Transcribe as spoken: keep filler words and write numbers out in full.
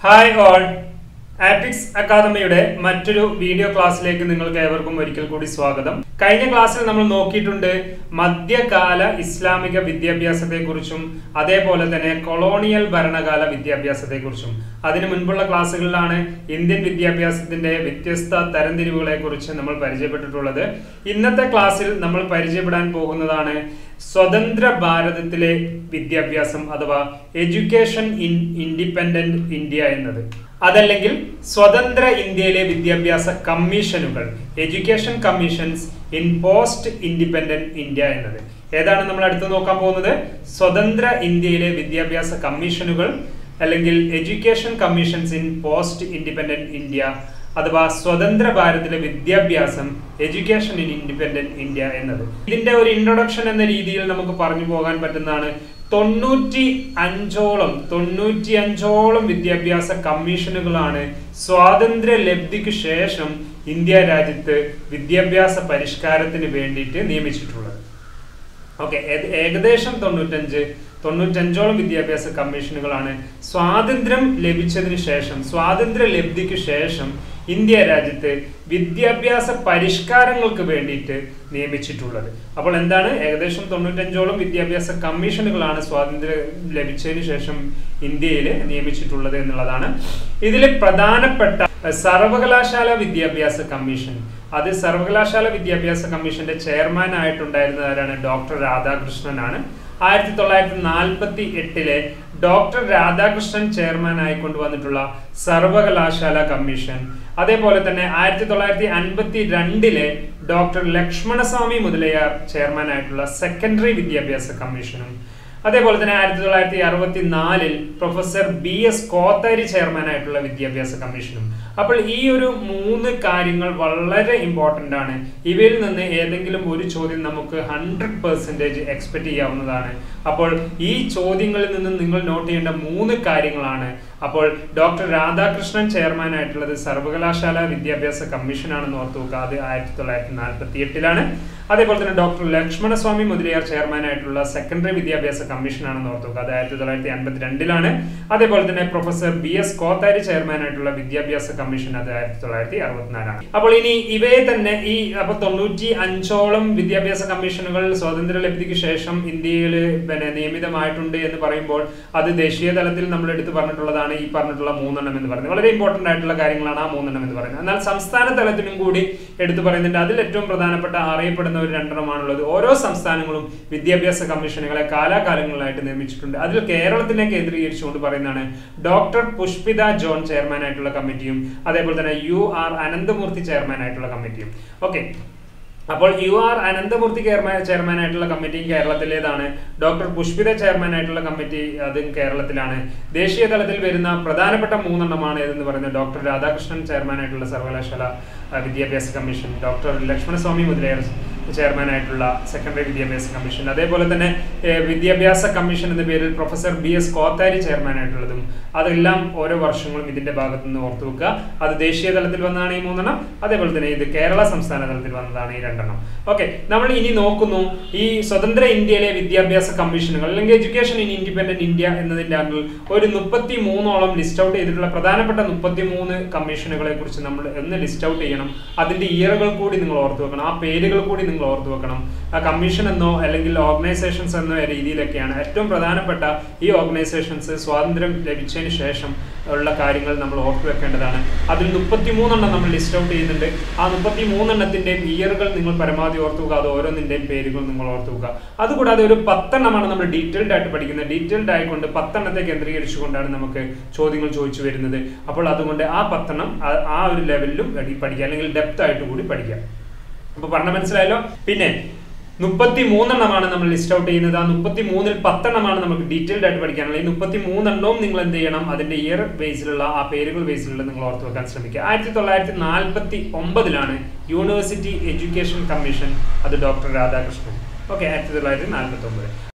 Hi all, Apix അക്കാദമിയുടെ മറ്റൊരു video ക്ലാസ്സിലേക്ക് നിങ്ങൾക്ക് ഏവർക്കും ഒരിക്കൽ കൂടി സ്വാഗതം. കഴിഞ്ഞ ക്ലാസ്സിൽ നമ്മൾ നോക്കിയിട്ടുണ്ട് മധ്യകാല ഇസ്ലാമിക വിദ്യാഭ്യാസത്തെക്കുറിച്ചും അതേപോലെ തന്നെ കൊളോണിയൽ ഭരണകാല വിദ്യാഭ്യാസത്തെക്കുറിച്ചും. അതിനു മുൻപുള്ള ക്ലാസ്സുകളിലാണ് ഇന്ത്യൻ വിദ്യാഭ്യാസത്തിന്റെ വ്യത്യസ്ത തരംതിരിവുകളെക്കുറിച്ച് നമ്മൾ പരിചയപ്പെട്ടിട്ടുള്ളത്. ഇന്നത്തെ ക്ലാസ്സിൽ നമ്മൾ പരിചയപ്പെടാൻ പോകുന്നതാണ് സ്വതന്ത്ര ഭാരതത്തിലെ വിദ്യാഭ്യാസം അഥവാ എഡ്യൂക്കേഷൻ ഇൻ ഇൻഡിപെൻഡന്റ് ഇന്ത്യ എന്നത്, അതല്ലെങ്കിൽ സ്വതന്ത്ര ഇന്ത്യയിലെ വിദ്യാഭ്യാസ കമ്മീഷനുകൾ, education commissions in post independent India എന്നത്. ഏതാണ് നമ്മൾ അടുത്ത് നോക്കാൻ പോകുന്നത്? സ്വതന്ത്ര ഇന്ത്യയിലെ വിദ്യാഭ്യാസ കമ്മീഷനുകൾ അല്ലെങ്കിൽ education commissions in post independent India അഥവാ സ്വതന്ത്ര ഭാരതത്തിലെ വിദ്യാഭ്യാസം, എഡ്യൂക്കേഷൻ ഇൻ ഇൻഡിപെൻഡന്റ് ഇന്ത്യ എന്നത്. ഇതിന്റെ ഒരു ഇൻട്രൊഡക്ഷൻ എന്ന രീതിയിൽ നമുക്ക് പറഞ്ഞു പോകാൻ പറ്റുന്നതാണ് തൊണ്ണൂറ്റി അഞ്ചോളം തൊണ്ണൂറ്റി അഞ്ചോളം വിദ്യാഭ്യാസ കമ്മീഷനുകളാണ് സ്വാതന്ത്ര്യ ലബ്ധിക്ക് ശേഷം ഇന്ത്യ രാജ്യത്ത് വിദ്യാഭ്യാസ പരിഷ്കാരത്തിന് വേണ്ടിയിട്ട് നിയമിച്ചിട്ടുള്ളത്. ഓക്കെ, ഏകദേശം തൊണ്ണൂറ്റഞ്ച് തൊണ്ണൂറ്റഞ്ചോളം വിദ്യാഭ്യാസ കമ്മീഷനുകളാണ് സ്വാതന്ത്ര്യം ലഭിച്ചതിന് ശേഷം സ്വാതന്ത്ര്യ ലബ്ധിക്ക് ശേഷം ഇന്ത്യ രാജ്യത്ത് വിദ്യാഭ്യാസ പരിഷ്കാരങ്ങൾക്ക് വേണ്ടിയിട്ട് നിയമിച്ചിട്ടുള്ളത്. അപ്പോൾ എന്താണ്, ഏകദേശം തൊണ്ണൂറ്റഞ്ചോളം വിദ്യാഭ്യാസ കമ്മീഷനുകളാണ് സ്വാതന്ത്ര്യം ലഭിച്ചതിന് ശേഷം ഇന്ത്യയിൽ നിയമിച്ചിട്ടുള്ളത് എന്നുള്ളതാണ്. ഇതിൽ പ്രധാനപ്പെട്ട സർവകലാശാല വിദ്യാഭ്യാസ കമ്മീഷൻ, അത് സർവകലാശാല വിദ്യാഭ്യാസ കമ്മീഷന്റെ ചെയർമാൻ ആയിട്ടുണ്ടായിരുന്നത് ആരാണ്? ഡോക്ടർ രാധാകൃഷ്ണനാണ്. ആയിരത്തി തൊള്ളായിരത്തി നാൽപ്പത്തി എട്ടിലെ ഡോക്ടർ രാധാകൃഷ്ണൻ ചെയർമാൻ ആയിക്കൊണ്ടുവന്നിട്ടുള്ള സർവകലാശാല കമ്മീഷൻ, അതേപോലെ തന്നെ ആയിരത്തി തൊള്ളായിരത്തി അൻപത്തി രണ്ടിലെ ഡോക്ടർ ലക്ഷ്മണസ്വാമി മുതലയാർ ചെയർമാൻ ആയിട്ടുള്ള സെക്കൻഡറി വിദ്യാഭ്യാസ കമ്മീഷനും, അതേപോലെ തന്നെ ആയിരത്തി തൊള്ളായിരത്തി അറുപത്തി നാലിൽ professor B S Kothari chairman ആയിട്ടുള്ള വിദ്യാഭ്യാസ കമ്മീഷനും. അപ്പോൾ ഈ ഒരു മൂന്ന് കാര്യങ്ങൾ വളരെ ഇമ്പോർട്ടൻ്റ് ആണ്. ഇവയിൽ നിന്ന് ഏതെങ്കിലും ഒരു ചോദ്യം നമുക്ക് ഹൺഡ്രഡ് പെർസെൻറ്റേജ് എക്സ്പെക്ട് ചെയ്യാവുന്നതാണ്. അപ്പോൾ ഈ ചോദ്യങ്ങളിൽ നിന്ന് നിങ്ങൾ നോട്ട് ചെയ്യേണ്ട മൂന്ന് കാര്യങ്ങളാണ്. അപ്പോൾ ഡോക്ടർ രാധാകൃഷ്ണൻ ചെയർമാൻ ആയിട്ടുള്ളത് സർവകലാശാല വിദ്യാഭ്യാസ കമ്മീഷൻ ആണെന്ന് ഓർത്തു നോക്കുക, അത് ആയിരത്തി തൊള്ളായിരത്തി നാൽപ്പത്തി എട്ടിലാണ്. അതേപോലെ തന്നെ ഡോക്ടർ ലക്ഷ്മണസ്വാമി മുതലിയാർ ചെയർമാൻ ആയിട്ടുള്ള സെക്കൻഡറി വിദ്യാഭ്യാസ കമ്മീഷൻ ആണെന്ന് ഓർത്തു നോക്കുക, അത് ആയിരത്തി തൊള്ളായിരത്തി അൻപത്തി രണ്ടിലാണ്. അതേപോലെ തന്നെ professor B S Kothari chairman ആയിട്ടുള്ള വിദ്യാഭ്യാസ കമ്മീഷൻ, അത് ആയിരത്തി തൊള്ളായിരത്തി അറുപത്തിനാലാണ്. അപ്പോൾ ഇനി ഇവയെ തന്നെ ഈ അപ്പൊ തൊണ്ണൂറ്റി അഞ്ചോളം വിദ്യാഭ്യാസ കമ്മീഷനുകൾ സ്വാതന്ത്ര്യ ലബ്ധിക്ക് ശേഷം ഇന്ത്യയിൽ പിന്നെ നിയമിതമായിട്ടുണ്ട് എന്ന് പറയുമ്പോൾ അത് ദേശീയ തലത്തിൽ നമ്മൾ എടുത്തു പറഞ്ഞിട്ടുള്ളതാണ് ഈ പറഞ്ഞിട്ടുള്ള മൂന്നെണ്ണം എന്ന് പറയുന്നത്. വളരെ ഇമ്പോർട്ടന്റ് ആയിട്ടുള്ള കാര്യങ്ങളാണ് ആ മൂന്നെണ്ണം എന്ന് പറയുന്നത്. എന്നാൽ സംസ്ഥാന തലത്തിലും കൂടി എടുത്തു പറയുന്നുണ്ട്. അതിൽ ഏറ്റവും പ്രധാനപ്പെട്ട അറിയപ്പെടുന്ന ഒരു രണ്ടെണ്ണമാണുള്ളത്. ഓരോ സംസ്ഥാനങ്ങളും വിദ്യാഭ്യാസ കമ്മീഷനുകളെ കാലാകാലങ്ങളിലായിട്ട് നിർമ്മിച്ചിട്ടുണ്ട്. അതിൽ കേരളത്തിനെ കേന്ദ്രീകരിച്ചുകൊണ്ട് പറയുന്നതാണ് ഡോക്ടർ പുഷ്പിത ജോൺ ചെയർമാൻ ആയിട്ടുള്ള കമ്മിറ്റിയും അതേപോലെ തന്നെ യു ആർ അനന്തമൂർത്തി ചെയർമാൻ ആയിട്ടുള്ള കമ്മിറ്റിയും. ഓക്കെ, അപ്പോൾ യു ആർ അനന്തമൂർത്തി ചെയർമാൻ ആയിട്ടുള്ള കമ്മിറ്റിയും കേരളത്തിലേതാണ്. ഡോക്ടർ പുഷ്പിത ചെയർമാൻ ആയിട്ടുള്ള കമ്മിറ്റി അതും കേരളത്തിലാണ്. ദേശീയ തലത്തിൽ വരുന്ന പ്രധാനപ്പെട്ട മൂന്നെണ്ണമാണ് ഏതെന്ന് പറയുന്നത് ഡോക്ടർ രാധാകൃഷ്ണൻ ചെയർമാൻ ആയിട്ടുള്ള സർവകലാശാല വിദ്യാഭ്യാസ commission, doctor Lakshmanaswami Mudaliar chairman ആയിട്ടുള്ള സെക്കൻഡറി വിദ്യാഭ്യാസ കമ്മീഷൻ, അതേപോലെ തന്നെ വിദ്യാഭ്യാസ കമ്മീഷൻ എന്ന പേരിൽ professor B S Kothari chairman ആയിട്ടുള്ളതും. അതെല്ലാം ഓരോ വർഷങ്ങളും ഇതിന്റെ ഭാഗത്തു നിന്ന് ഓർത്തു വെക്കുക. അത് ദേശീയ തലത്തിൽ വന്നതാണ് ഈ മൂന്നെണ്ണം, അതേപോലെ തന്നെ ഇത് കേരള സംസ്ഥാന തലത്തിൽ വന്നതാണ് ഈ രണ്ടെണ്ണം. ഓക്കെ, നമ്മൾ ഇനി നോക്കുന്നു ഈ സ്വതന്ത്ര ഇന്ത്യയിലെ വിദ്യാഭ്യാസ കമ്മീഷനുകൾ അല്ലെങ്കിൽ എഡ്യൂക്കേഷൻ ഇൻ ഇൻഡിപെൻഡന്റ് ഇന്ത്യ എന്നതിന്റെ അണ്ടറിൽ ഒരു മുപ്പത്തി മൂന്നോളം ലിസ്റ്റ് ഔട്ട് ചെയ്തിട്ടുള്ള പ്രധാനപ്പെട്ട മുപ്പത്തി മൂന്ന് കമ്മീഷനുകളെ കുറിച്ച് നമ്മൾ ഒന്ന് ലിസ്റ്റ് ഔട്ട് ചെയ്യണം. അതിന്റെ ഇയറുകൾ കൂടി നിങ്ങൾ ഓർത്തു വെക്കണം, ആ പേരുകൾ കൂടി നിങ്ങൾ ഓർത്തു വെക്കണം. ആ കമ്മീഷൻ എന്നോ അല്ലെങ്കിൽ ഓർഗനൈസേഷൻസ് എന്നോ രീതിയിലൊക്കെയാണ് ഏറ്റവും പ്രധാനപ്പെട്ട ഈ ഓർഗനൈസേഷൻസ് സ്വാതന്ത്ര്യം ലഭിച്ചതിന് ശേഷം ഉള്ള കാര്യങ്ങൾ നമ്മൾ ഓർത്തു വെക്കേണ്ടതാണ്. അതിൽ മുപ്പത്തി മൂന്നെണ്ണം നമ്മൾ ലിസ്റ്റ് ഔട്ട് ചെയ്യുന്നുണ്ട്. ആ മുപ്പത്തി മൂന്നെണ്ണത്തിന്റെയും ഇയറുകൾ നിങ്ങൾ പരമാവധി ഓർത്തു വെക്കുക, അത് ഓരോന്നിന്റെയും പേരുകൾ നിങ്ങൾ ഓർത്തു വെക്കുക. അതുകൂടാതെ ഒരു പത്തെണ്ണമാണ് നമ്മൾ ഡീറ്റെയിൽഡ് ആയിട്ട് പഠിക്കുന്നത്. ഡീറ്റെയിൽഡ് ആയിക്കൊണ്ട് പത്തെണ്ണത്തെ കേന്ദ്രീകരിച്ചുകൊണ്ടാണ് നമുക്ക് ചോദ്യങ്ങൾ ചോദിച്ചു വരുന്നത്. അപ്പോൾ അതുകൊണ്ട് ആ പത്തെണ്ണം ആ ഒരു ലെവലിലും പഠിക്കുക, അല്ലെങ്കിൽ ഡെപ്ത് ആയിട്ട് കൂടി പഠിക്കുക. അപ്പൊ പറഞ്ഞ മനസ്സിലായല്ലോ. പിന്നെ മുപ്പത്തി മൂന്നെണ്ണമാണ് നമ്മൾ ലിസ്റ്റ് ഔട്ട് ചെയ്യുന്നത്. ആ മുപ്പത്തി മൂന്നിൽ പത്തെണ്ണമാണ് നമുക്ക് ഡീറ്റെയിൽഡ് ആയിട്ട് പഠിക്കാനുള്ളത്. ഈ മുപ്പത്തി മൂന്നെണ്ണവും നിങ്ങൾ എന്ത് ചെയ്യണം, അതിന്റെ ഇയർ ബേസിലുള്ള ആ പേരുകൾ ബേസിലുള്ള നിങ്ങൾ ഓർത്ത് വെക്കാൻ ശ്രമിക്കുക. ആയിരത്തി തൊള്ളായിരത്തി നാൽപ്പത്തി ഒമ്പതിലാണ് യൂണിവേഴ്സിറ്റി എഡ്യൂക്കേഷൻ കമ്മീഷൻ, അത് ഡോക്ടർ രാധാകൃഷ്ണൻ. ഓക്കെ, ആയിരത്തി തൊള്ളായിരത്തി നാൽപ്പത്തി ഒമ്പത്.